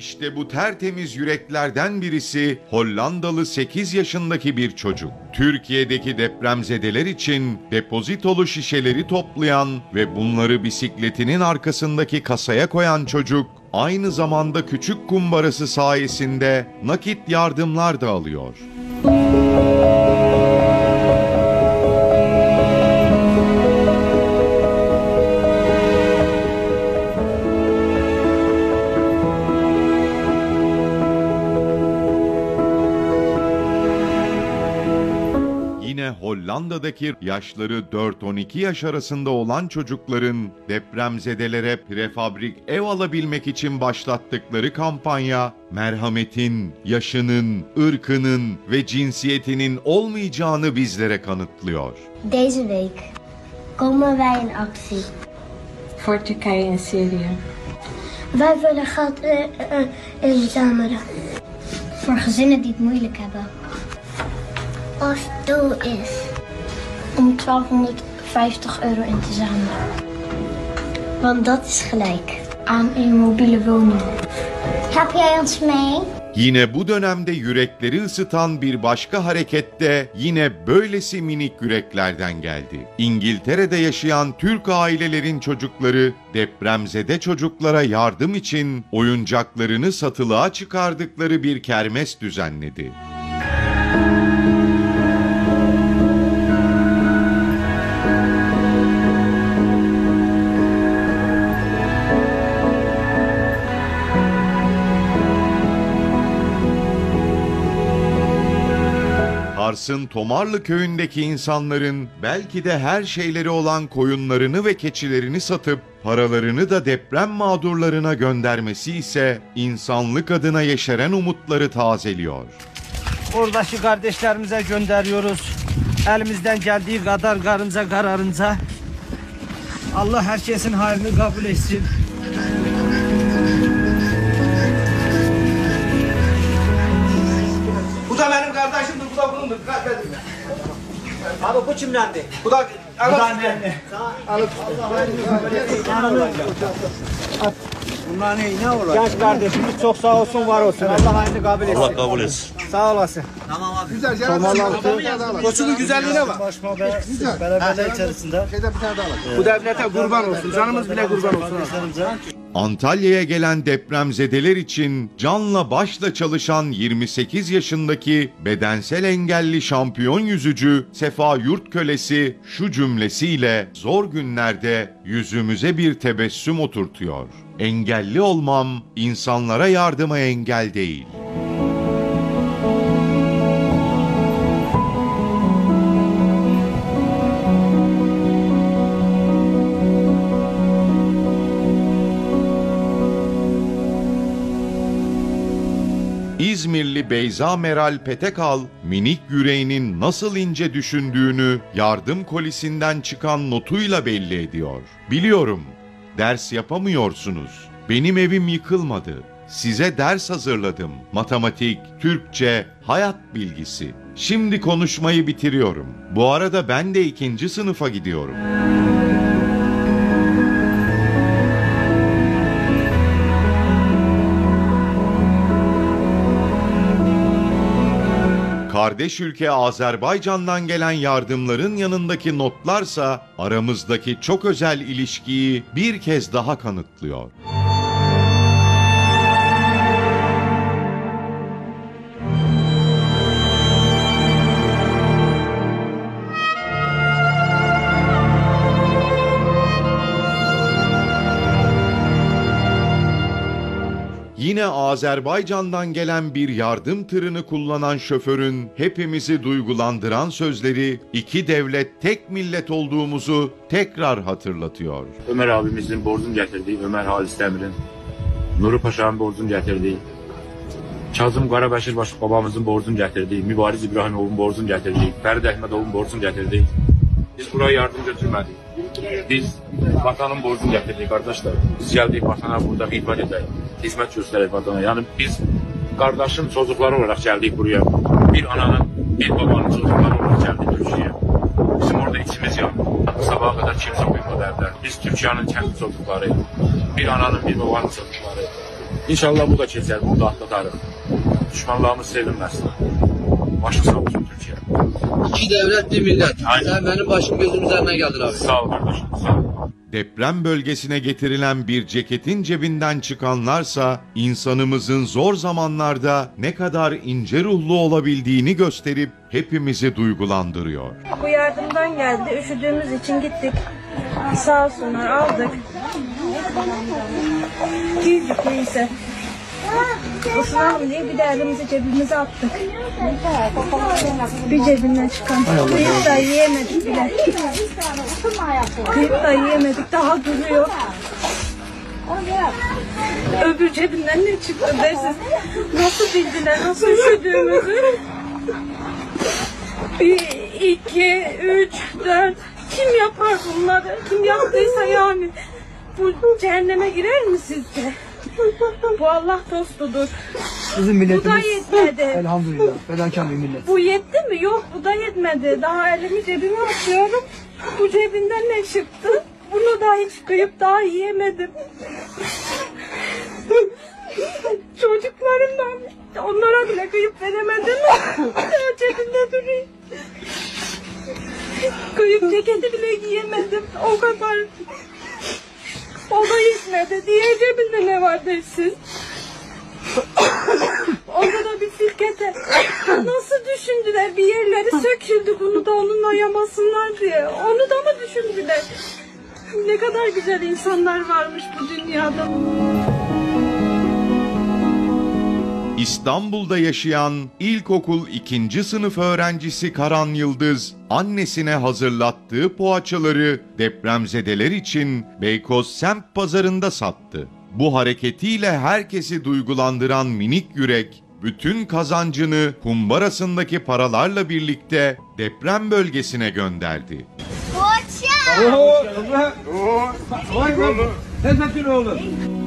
İşte bu tertemiz yüreklerden birisi Hollandalı 8 yaşındaki bir çocuk. Türkiye'deki depremzedeler için depozitolu şişeleri toplayan ve bunları bisikletinin arkasındaki kasaya koyan çocuk, aynı zamanda küçük kumbarası sayesinde nakit yardımlar da alıyor. Yine Hollanda'daki yaşları 4-12 yaş arasında olan çocukların depremzedelere prefabrik ev alabilmek için başlattıkları kampanya, merhametin, yaşının, ırkının ve cinsiyetinin olmayacağını bizlere kanıtlıyor. Deze week komen wij in actie. Voor Turkije en Syrië. Wij willen geld inzamelen. Voor gezinnen die het moeilijk hebben. Ons doel is om 1250 euro in te zamelen. Want dat is gelijk aan een mobiele woning. Help jij ons mee? Yine bu dönemde yürekleri ısıtan bir başka harekette yine böylesi minik yüreklerden geldi. İngiltere'de yaşayan Türk ailelerin çocukları depremzede çocuklara yardım için oyuncaklarını satılığa çıkardıkları bir kermes düzenledi. Kars'ın Tomarlı köyündeki insanların belki de her şeyleri olan koyunlarını ve keçilerini satıp paralarını da deprem mağdurlarına göndermesi ise insanlık adına yeşeren umutları tazeliyor. Oradaki kardeşlerimize gönderiyoruz. Elimizden geldiği kadar karınca kararınca. Allah herkesin hayrını kabul etsin. Bu da benim kardeşimdir, bu da bunundur. Abi bu kimdendi? Bu da anne. Bunlar ne olacak? Genç kardeşimiz çok sağ olsun, var olsun. Allah hayrını kabul etsin. Allah kabul etsin. Sağ olasın. Tamam abi. Güzel. Koçunun güzelliğine bak. Beraberler içerisinde. Bu devlete kurban olsun. Canımız bile kurban olsun. Antalya'ya gelen depremzedeler için canla başla çalışan 28 yaşındaki bedensel engelli şampiyon yüzücü Sefa Yurtkölesi şu cümlesiyle zor günlerde yüzümüze bir tebessüm oturtuyor. Engelli olmam insanlara yardıma engel değil. İzmirli Beyza Meral Petekal, minik yüreğinin nasıl ince düşündüğünü yardım kolisinden çıkan notuyla belli ediyor. Biliyorum, ders yapamıyorsunuz. Benim evim yıkılmadı. Size ders hazırladım. Matematik, Türkçe, hayat bilgisi. Şimdi konuşmayı bitiriyorum. Bu arada ben de 2. sınıfa gidiyorum. Kardeş ülke Azerbaycan'dan gelen yardımların yanındaki notlarsa aramızdaki çok özel ilişkiyi bir kez daha kanıtlıyor. Yine Azerbaycan'dan gelen bir yardım tırını kullanan şoförün hepimizi duygulandıran sözleri iki devlet tek millet olduğumuzu tekrar hatırlatıyor. Ömer abimizin borcunu getirdiği, Ömer Halis Demir'in, Nuri Paşa'nın borcunu getirdiği, Kazım Qarabəşir babamızın borcunu getirdiği, Mübariz İbrahimov'un borcunu getirdiği, Fərid Əhmədov'un borcunu getirdiği. Biz buraya yardım götürmedik. Biz vatanın borcunu getirdik kardeşler. Biz geldik vatana burada hizmet edelim. Hizmet göstererek vatana. Yani biz kardeşin çocukları olarak geldik buraya. Bir ananın, bir babanın çocukları olarak geldik Türkiye'ye. Bizim orada içimiz yandı. Sabaha kadar kimse uyumadı evler. Biz Türkiye'nin kendi çocukları. Bir ananın, bir babanın çocukları. İnşallah bu da keçer, bunu da atlatarız. Düşmanlarımız sevinməsin. Başı sağ olsun Türkiye. İki devlet bir millet. Aynen. Sen benim başım gözüm üzerinden geldin abi. Sağ ol kardeşim, sağ ol. Deprem bölgesine getirilen bir ceketin cebinden çıkanlarsa insanımızın zor zamanlarda ne kadar ince ruhlu olabildiğini gösterip hepimizi duygulandırıyor. Bu yardımdan geldi. Üşüdüğümüz için gittik. Sağ olsunlar aldık. Giydik neyse. Isınalım diye bir de elimizi cebimize attık. Bir cebinden çıkan. Kıyıp da yiyemedik bile. Kıyıp da yiyemedik. Daha duruyor. Öbür cebinden ne çıktı dersiz. Nasıl bildiler, nasıl üşüdüğümüzü. 1, 2, 3, 4. Kim yapar bunları? Kim yaptıysa yani. Bu cehenneme girer mi sizce? Bu Allah dostudur. Bizim milletimiz Bu da yetmedi. elhamdülillah fedakar bir millet. Bu yetti mi? Yok, bu da yetmedi. Daha elimi cebime atıyorum. Bu cebinden ne çıktı? Bunu da hiç kıyıp daha yiyemedim. Çocuklarımdan onlara bile kıyıp veremedim. Cebimde duruyor. Kıyıp ceketi bile giyemedim. O kadar. O da yetmedi. Diğer cebinde ne var dersiz? Onda da bir firkete. Nasıl düşündüler? Bir yerleri söküldü. Bunu da onunla yamasınlar diye. Onu da mı düşündüler? Ne kadar güzel insanlar varmış bu dünyada. İstanbul'da yaşayan ilkokul 2. sınıf öğrencisi Karan Yıldız, annesine hazırlattığı poğaçaları depremzedeler için Beykoz Semt Pazarı'nda sattı. Bu hareketiyle herkesi duygulandıran minik yürek, bütün kazancını kumbarasındaki paralarla birlikte deprem bölgesine gönderdi. Poğaça! Vay be. Hezmetin oğlu.